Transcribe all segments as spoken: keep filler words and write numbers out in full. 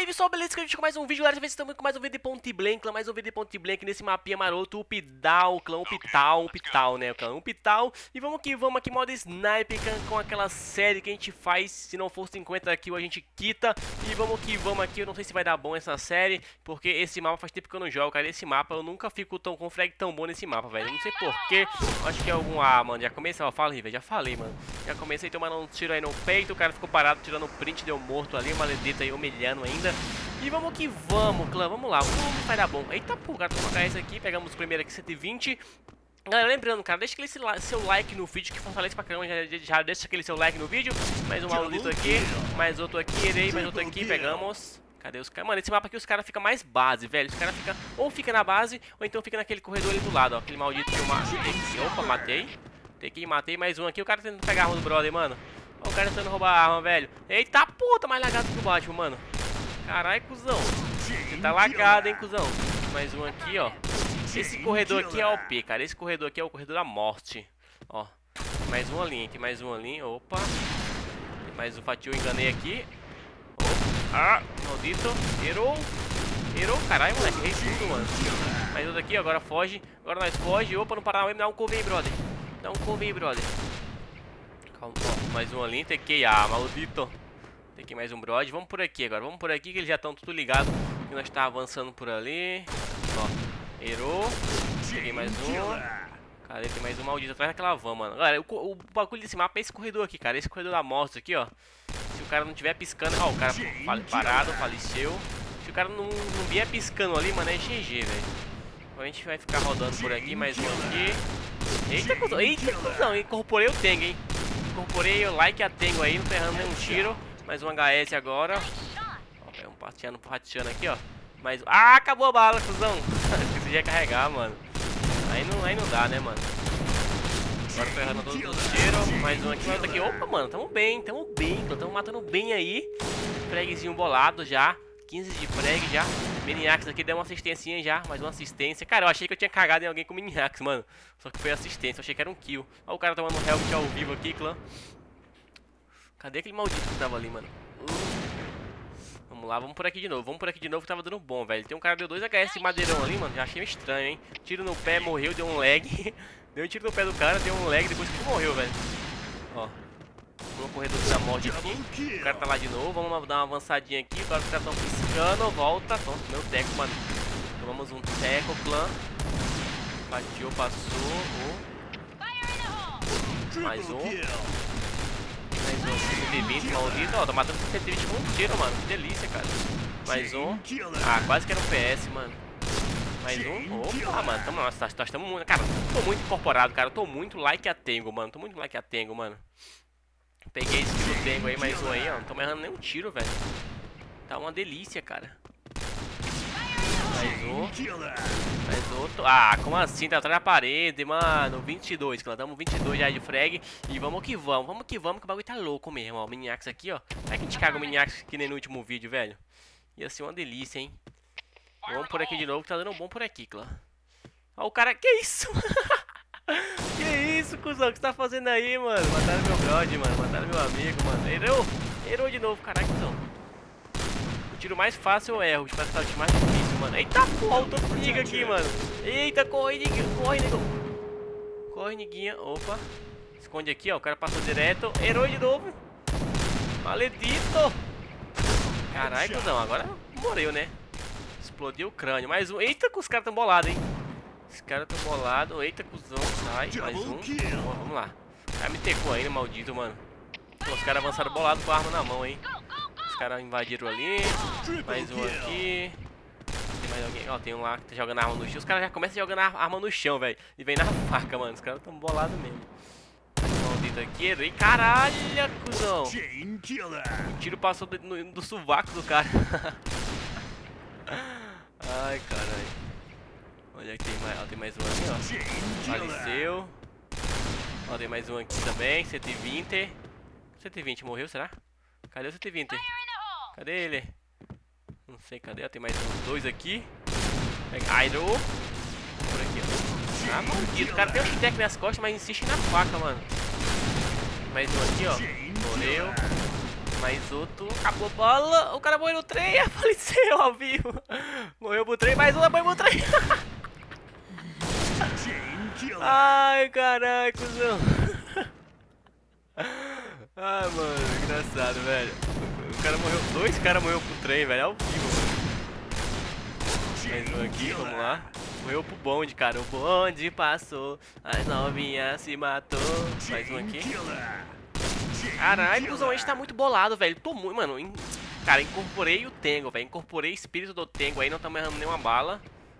aí pessoal, beleza? Que a gente com mais um vídeo, galera. Estamos com mais um vídeo de Point Blank, clã, mais um vídeo de Point Blank nesse mapinha maroto, Updal, clã Uptal, Uptal, né? O clã Uptal. E vamos que vamos aqui, modo Sniper, com aquela série que a gente faz. Se não for cinquenta kills, a gente quita. E vamos que vamos aqui. Eu não sei se vai dar bom essa série, porque esse mapa faz tempo que eu não jogo, cara. Esse mapa eu nunca fico tão com frag tão bom nesse mapa, velho. Não sei porquê. Acho que é algum. Ah, mano, já comecei. Ó, fala aí, velho. Já falei, mano. Já comecei tomando um tiro aí no peito. O cara ficou parado tirando print, deu morto ali. Uma ledeta aí humilhando ainda. E vamos que vamos, clã, vamos lá, vamos, vai dar bom. Eita, pô, cara, vamos colocar esse aqui, pegamos o primeiro aqui, cento e vinte. Galera, lembrando, cara, deixa aquele seu like no vídeo, que fortalece pra caramba, já, já deixa aquele seu like no vídeo. Mais um maldito aqui, mais outro aqui, erei, mais outro aqui, pegamos. Cadê os caras? Mano, esse mapa aqui os caras ficam mais base, velho. Os caras ficam, ou fica na base, ou então fica naquele corredor ali do lado, ó. Aquele maldito que eu matei. Opa, matei. Tem que matei mais um aqui, o cara tentando pegar a arma do brother, mano. Ó, o cara tentando roubar a arma, velho. Eita, puta, mais lagado que o Batman, mano. Caralho, cuzão. Você tá lagado, hein, cuzão. Mais um aqui, ó. Esse corredor aqui é O P, cara. Esse corredor aqui é o corredor da morte. Ó. Mais uma linha aqui, mais uma linha. Opa. Tem mais um fatia, eu enganei aqui. Opa. Ah, maldito. Errou. Errou, caralho, moleque. Errei tudo, mano. Mais outro aqui, agora foge. Agora nós foge. Opa, não parar, me dá um cover aí, brother. Dá um cover aí, brother. Calma, ó. Mais uma linha. Tequei. Ah, maldito. Tem aqui mais um brode. Vamos por aqui agora. Vamos por aqui que eles já estão tudo ligados. Que nós tá avançando por ali. Ó. Errou. Peguei mais um. Cadê? Tem mais um maldito atrás daquela van, mano. Galera, o, o bagulho desse mapa é esse corredor aqui, cara. Esse corredor da morte aqui, ó. Se o cara não tiver piscando. Ó, o cara parado, faleceu. Se o cara não, não vier piscando ali, mano, é G G, velho. Então a gente vai ficar rodando por aqui. Mais um aqui. Eita, cuzão. Eita, cuzão. Incorporei o Tengo, hein. Incorporei o like a Tengo aí. Não ferrando nenhum tiro. Mais um H S agora. Ó, um pateando, pateando aqui, ó. Mais... Ah, acabou a bala, cuzão. Esqueci de carregar, mano. Aí não, aí não dá, né, mano. Agora ferrando todos os tiros. Mais um aqui, mais outro aqui. Opa, mano, tamo bem, tamo bem. Tamo matando bem aí. Fragzinho bolado já. quinze de frag já. Miniax aqui deu uma assistência já. Mais uma assistência. Cara, eu achei que eu tinha cagado em alguém com Miniax, mano. Só que foi assistência. Eu achei que era um kill. Ó, o cara tomando um helmet ao vivo aqui, clã. Cadê aquele maldito que tava ali, mano? Uh. Vamos lá, vamos por aqui de novo. Vamos por aqui de novo que tava dando bom, velho. Tem um cara que deu dois H S de madeirão ali, mano. Já achei estranho, hein? Tiro no pé, morreu, deu um lag. Deu um tiro no pé do cara, deu um lag depois que ele morreu, velho. Ó. Vamos corredor da morte aqui. O cara tá lá de novo. Vamos dar uma avançadinha aqui. Agora os caras estão piscando. Volta. Pronto, meu teco, mano. Tomamos um teco, clã. Fatiou, passou. Oh. Mais um. Mais um, cento e vinte, maldito. Ó, tô matando com cento e vinte com um tiro, mano. Que delícia, cara. Mais um. Ah, quase que era um P S, mano. Mais um. Opa, mano. Tamo, nossa, nós estamos muito. Cara, tô muito incorporado, cara. Eu tô muito like a Tengo, mano. Tô muito like a Tengo, mano. Peguei esse kill Tengo aí, mais um aí, ó. Não tô errando nenhum tiro, velho. Tá uma delícia, cara. Mais um. Mais outro. Ah, como assim? Tá atrás da parede, mano. vinte e dois, clã. Tamo vinte e dois já de frag. E vamos que vamos. Vamos que vamos, que o bagulho tá louco mesmo, ó. O Miniax aqui, ó. Vai que a gente caga o Miniax que nem no último vídeo, velho. Ia ser uma delícia, hein. Vamos por aqui de novo, que tá dando bom por aqui, clã. Ó, o cara. Que isso? Que isso, cuzão? O que você tá fazendo aí, mano? Mataram meu brother, mano. Mataram meu amigo, mano. Errou. Errou de novo, caralho, cuzão. O tiro mais fácil eu erro. Os caras tá o tiro mais difícil, mano. Eita porra, o todo niga aqui, mano. Eita, corre, niguinha. Corre, niguinha. Corre, niguinha. Opa. Esconde aqui, ó. O cara passou direto. Errou de novo. Maledito. Caralho, cuzão. Agora morreu, né? Explodiu o crânio. Mais um. Eita, os caras tão bolados, hein? Os caras tão bolados. Eita, cuzão. Sai. Mais um. Ó, vamos lá. O cara me tecou ainda, maldito, mano. Pô, os caras avançaram bolado com a arma na mão, hein? Os caras invadiram ali. Mais um aqui. Tem mais alguém. Ó, tem um lá que tá jogando arma no chão. Os caras já começam jogando a arma no chão, velho. E vem na faca, mano. Os caras tão bolados mesmo. Maldito aqui. E caralho, cuzão. O tiro passou do, no, do sovaco do cara. Ai, caralho. Olha aqui, tem mais, ó, tem mais um aqui, ó. Faleceu. Ó, tem mais um aqui também. cento e vinte. cento e vinte morreu, será? Cadê o cento e vinte? Cadê ele? Não sei, cadê? Tem mais uns dois aqui. Airo. Por aqui, ó. Ah, maldito. O cara tem um chitec nas costas, mas insiste na faca, mano. Mais um aqui, ó. Morreu. Mais outro. Acabou a bola. O cara morreu no trem. Faleceu ao vivo. Morreu pro trem. Mais um. Morreu pro trem. Ai, caralho, cuzão. Ai, mano. Engraçado, velho. O cara morreu. Dois caras morreram pro trem, velho. Ao vivo. Mais um aqui. Vamos lá. Morreu pro bonde, cara. O bonde passou. As novinhas se matou. Mais um aqui. Caralho, cuzão, a gente tá muito bolado, velho. Tô muito, mano. In... Cara, incorporei o Tengo, velho. Incorporei o espírito do Tengo aí, não tá errando nenhuma bala.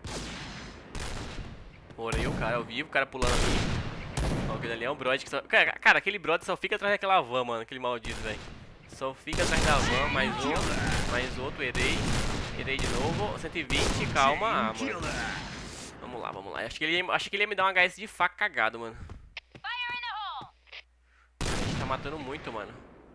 Morreu o cara ao vivo, o cara pulando ali. Ó, aquele ali é um brother que só... Cara, cara, aquele brother só fica atrás daquela van, mano. Aquele maldito, velho. Só fica atrás da van, mais um. Mais outro, errei. Errei de novo. cento e vinte, calma. Ah, mano. Vamos lá, vamos lá. Acho que ele ia, acho que ele ia me dar um H S de faca cagado, mano. Tá matando muito, mano.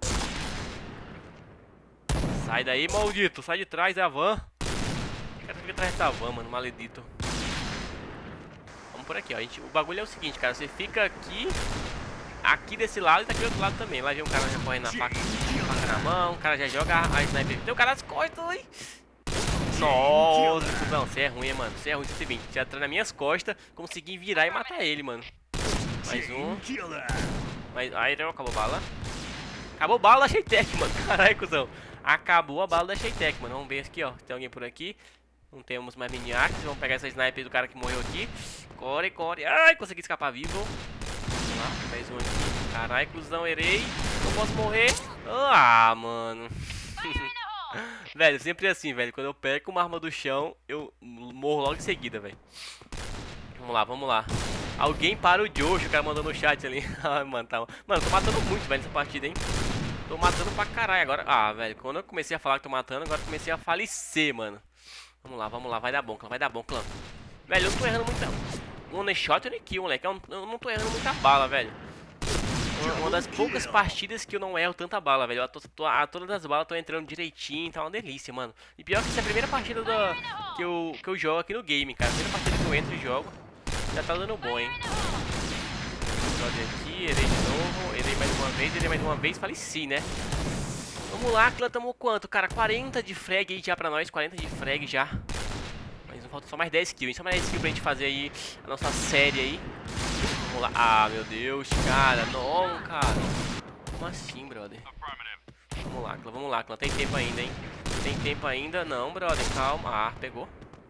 Sai daí, maldito. Sai de trás da van. O cara fica atrás da van, mano. Maledito. Vamos por aqui, ó. A gente, o bagulho é o seguinte, cara. Você fica aqui. Aqui desse lado e daqui do outro lado também. Lá vem um cara já correndo na faca, faca na mão. O cara já joga a sniper. Tem um cara nas costas, aí. Nossa, não. Você é ruim, mano. Você é ruim, cento e vinte. Já tá nas minhas costas. Consegui virar e matar ele, mano. Mais um. Mas aí não acabou a bala. Acabou a bala da Sheitec, mano. Caralho, cuzão. Acabou a bala da Sheitec, mano. Vamos ver aqui, ó. Tem alguém por aqui. Não temos mais miniacs. Vamos pegar essa sniper do cara que morreu aqui. Core, core. Ai, consegui escapar vivo. Vamos lá, mais um aqui. Caralho, cuzão, errei. Não posso morrer. Ah, mano. Velho, sempre assim, velho. Quando eu perco uma arma do chão, eu morro logo em seguida, velho. Vamos lá, vamos lá. Alguém para o Josh, o cara mandou no chat ali. Ai, mano, tá... Mano, tô matando muito, velho, nessa partida, hein. Tô matando pra caralho agora. Ah, velho, quando eu comecei a falar que tô matando, agora comecei a falecer, mano. Vamos lá, vamos lá, vai dar bom, clã, vai dar bom, clã. Velho, eu não tô errando muita... One shot e kill, moleque. Eu não, eu não tô errando muita bala, velho. Uma, uma das poucas partidas que eu não erro tanta bala, velho. Eu tô, tô, a, todas as balas estão entrando direitinho, tá uma delícia, mano. E pior que essa é a primeira partida do, que, eu, que eu jogo aqui no game, cara. A primeira partida que eu entro e jogo. Já tá dando bom, hein. Olha aqui, errei de novo. Errei mais uma vez, errei mais uma vez. Faleci, né? Vamos lá, clã, tamo quanto, cara? quarenta de frag aí já pra nós. quarenta de frag já. Mas não falta só mais dez kills, hein? Só mais dez kills pra gente fazer aí a nossa série aí. Vamos lá. Ah, meu Deus, cara. Não, cara. Como assim, brother? Vamos lá, clã, vamos lá, clã. Tem tempo ainda, hein? Tem tempo ainda? Não, brother. Calma. Ah, pegou.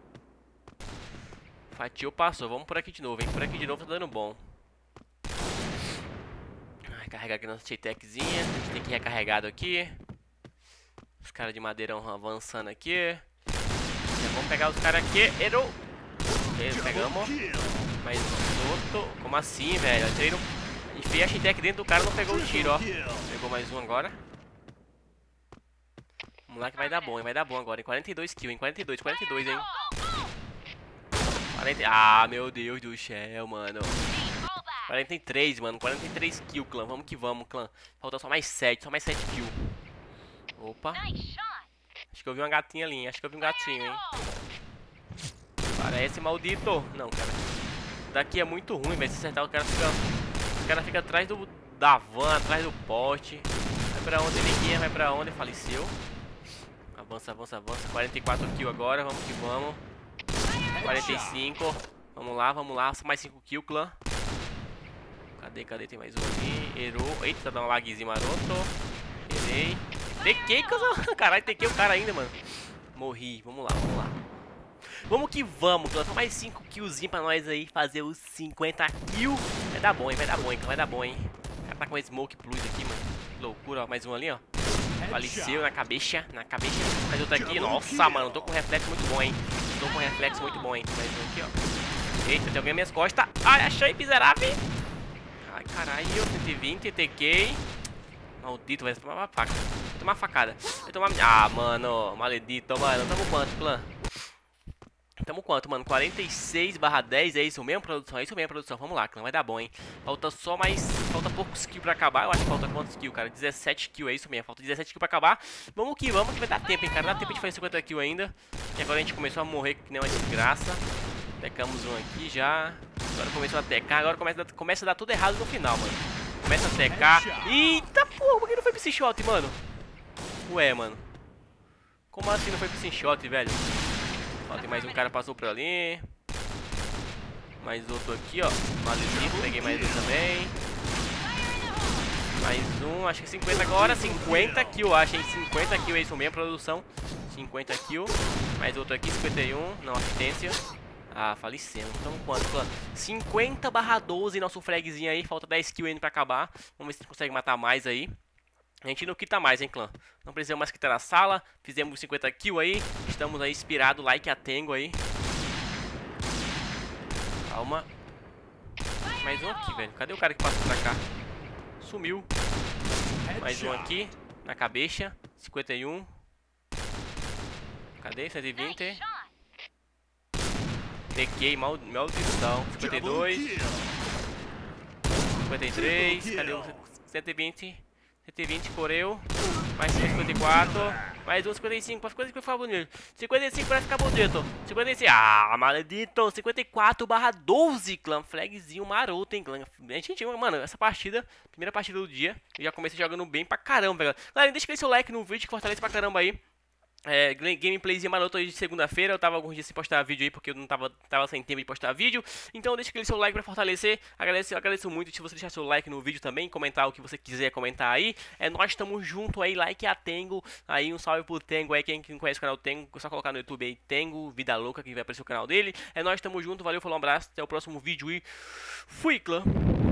Fatiou, passou. Vamos por aqui de novo, hein? Por aqui de novo tá dando bom. Ai, carregar aqui nossa Sheiteczinha. A gente tem que ir recarregado aqui. Os caras de madeira vão avançando aqui. Já vamos pegar os caras aqui. Errou. Pegamos. Mais um outro. Como assim, velho? Eu treino... Enfiei a Sheitec dentro do cara e não pegou o tiro, ó. Pegou mais um agora. Vamos lá que vai dar bom, hein? Vai dar bom agora. Em quarenta e dois kills, em quarenta e dois, quarenta e dois, hein? quarenta... Ah, meu Deus do céu, mano. quarenta e três, mano. quarenta e três kills, clã. Vamos que vamos, clã. Falta só mais sete. Só mais sete kills. Opa. Acho que eu vi uma gatinha ali, hein? Acho que eu vi um gatinho, hein? Parece maldito. Não, cara. Daqui é muito ruim, velho. Se acertar, o cara fica... O cara fica atrás do... da van, atrás do poste. Vai pra onde ele ia, vai pra onde? Faleceu. Avança, avança, avança. quarenta e quatro kills agora. Vamos que vamos. quarenta e cinco. Vamos lá, vamos lá. Só mais cinco kills, clã. Cadê, cadê? Tem mais um aqui. Errou. Eita, dá um lagzinho maroto. Errei. Tequei, caralho, tequei o cara ainda, mano. Morri. Vamos lá, vamos lá. Vamos que vamos, clã. Só mais cinco killzinhos pra nós aí. Fazer os cinquenta kills. Vai dar bom, hein? Vai dar bom, hein? Vai dar bom, hein? O cara tá com smoke plus aqui, mano. Que loucura, ó. Mais um ali, ó. Faleceu na cabeça, na cabeça. Mais outro aqui. Nossa, mano. Tô com reflexo muito bom, hein? Tô com reflexo muito bom, hein? Mais um aqui, ó. Eita, tem alguém nas minhas costas. Ai, achei, miserável. Ai, caralho. cento e vinte, tequei. Maldito, vai tomar uma faca. Vai tomar uma facada. Vai tomar... Ah, mano. Maledito, mano. Tamo quanto, clã? Tamo quanto, mano? quarenta e seis barra dez. É isso mesmo, produção? É isso mesmo, produção. Vamos lá, clã. Vai dar bom, hein? Falta só mais... Falta poucos kills pra acabar. Eu acho que falta quantos kills, cara? dezessete kills. É isso mesmo. Falta dezessete kills pra acabar. Vamos que vamos, que vai dar tempo, hein, cara? Dá tempo de fazer cinquenta kills ainda. E agora a gente começou a morrer que nem uma desgraça. Tecamos um aqui já. Agora começou a tecar. Agora começa a, dar, começa a dar tudo errado no final, mano. Começa a tecar. Eita, porra, por que não foi pra esse shot, mano? Ué, mano. Como assim não foi pro shot, velho? Ó, tem mais um cara passou por ali. Mais outro aqui, ó. Maledito, peguei mais um também. Mais um, acho que cinquenta agora. cinquenta kills, acho, hein? cinquenta kills, é isso mesmo, produção. cinquenta kills. Mais outro aqui, cinquenta e um. Não, assistência. Ah, falecendo. Então quanto? cinquenta barra doze, nosso fragzinho aí. Falta dez kills ainda pra acabar. Vamos ver se a gente consegue matar mais aí. A gente não quita mais, hein, clã? Não precisamos mais quitar a sala. Fizemos cinquenta kills aí. Estamos aí inspirados, like a Tengo aí. Calma. Mais um aqui, velho. Cadê o cara que passou pra cá? Sumiu. Mais um aqui. Na cabeça. cinquenta e um. Cadê? cento e vinte. Peguei, mal, maldição. cinquenta e dois. cinquenta e três. Cadê o cento e vinte? cento e vinte, coreu. Mais cinquenta e quatro. Mais um, cinquenta e cinco. Pra ficar bonito. cinquenta e cinco pra ficar bonito. cinquenta e cinco. Ah, maledito. cinquenta e quatro barra doze, clã. Flagzinho maroto, hein, clã. Gente, mano, essa partida, primeira partida do dia. Eu já comecei jogando bem pra caramba, galera. Galera, deixa aquele seu like no vídeo que fortalece pra caramba aí. É, gameplayzinho maroto aí de segunda-feira. Eu tava alguns dias sem postar vídeo aí porque eu não tava, tava sem tempo de postar vídeo. Então deixa aquele seu like pra fortalecer. Agradeço, agradeço muito se você deixar seu like no vídeo também, comentar o que você quiser comentar aí. É, nós estamos junto aí, like a Tengo. Aí um salve pro Tengo aí, quem não conhece o canal Tengo, é só colocar no YouTube aí Tengo, Vida Louca, que vai aparecer o canal dele. É, nós estamos junto, valeu, falou, um abraço, até o próximo vídeo e fui, clã!